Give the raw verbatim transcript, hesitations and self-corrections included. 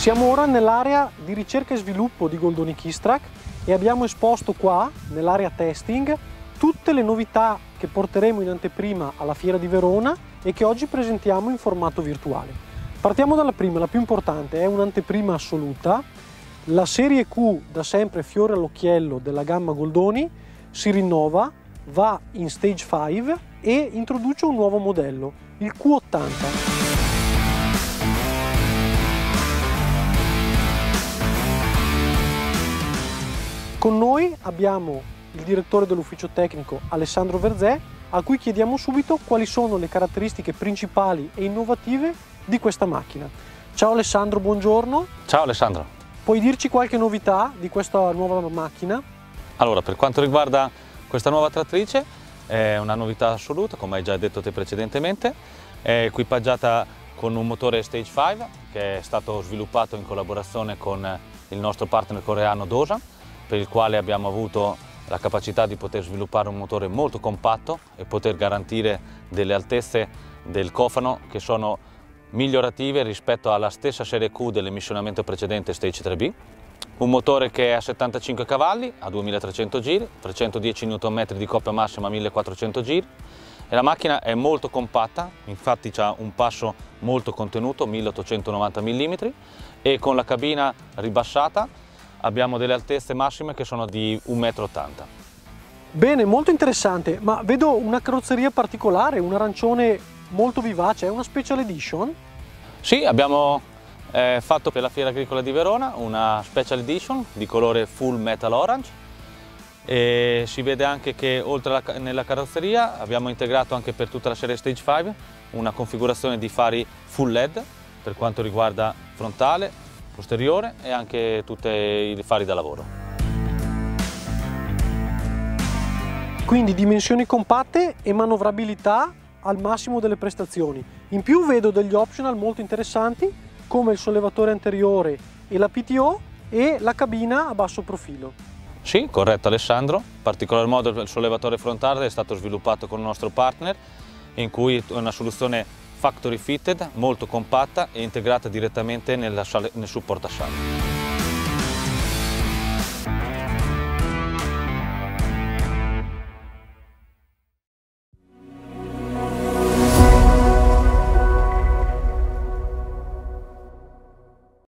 Siamo ora nell'area di ricerca e sviluppo di Goldoni Kistrack e abbiamo esposto qua, nell'area testing, tutte le novità che porteremo in anteprima alla Fiera di Verona e che oggi presentiamo in formato virtuale. Partiamo dalla prima, la più importante, è un'anteprima assoluta. La serie Q, da sempre fiore all'occhiello della gamma Goldoni, si rinnova, va in stage cinque e introduce un nuovo modello, il Q ottanta. Con noi abbiamo il direttore dell'ufficio tecnico Alessandro Verzè, a cui chiediamo subito quali sono le caratteristiche principali e innovative di questa macchina. Ciao Alessandro, buongiorno. Ciao Alessandro. Puoi dirci qualche novità di questa nuova macchina? Allora, per quanto riguarda questa nuova trattrice, è una novità assoluta, come hai già detto te precedentemente. È equipaggiata con un motore Stage cinque che è stato sviluppato in collaborazione con il nostro partner coreano Dosan, per il quale abbiamo avuto la capacità di poter sviluppare un motore molto compatto e poter garantire delle altezze del cofano che sono migliorative rispetto alla stessa serie Q dell'emissionamento precedente Stage tre B. Un motore che è a settantacinque cavalli, a duemilatrecento giri, trecentodieci newton metri di coppia massima a millequattrocento giri, e la macchina è molto compatta, infatti ha un passo molto contenuto, milleottocentonovanta millimetri, e con la cabina ribassata abbiamo delle altezze massime che sono di un metro e ottanta. Bene, molto interessante, ma vedo una carrozzeria particolare, un arancione molto vivace, è una special edition? Sì, abbiamo eh, fatto per la Fiera Agricola di Verona una special edition di colore full metal orange, e si vede anche che oltre alla, nella carrozzeria abbiamo integrato anche per tutta la serie Stage cinque una configurazione di fari full L E D per quanto riguarda frontale, posteriore e anche tutti i fari da lavoro. Quindi dimensioni compatte e manovrabilità al massimo delle prestazioni. In più vedo degli optional molto interessanti come il sollevatore anteriore e la P T O e la cabina a basso profilo. Sì, corretto Alessandro, in particolar modo il sollevatore frontale è stato sviluppato con il nostro partner, in cui è una soluzione factory fitted, molto compatta e integrata direttamente nella, nel supportasale.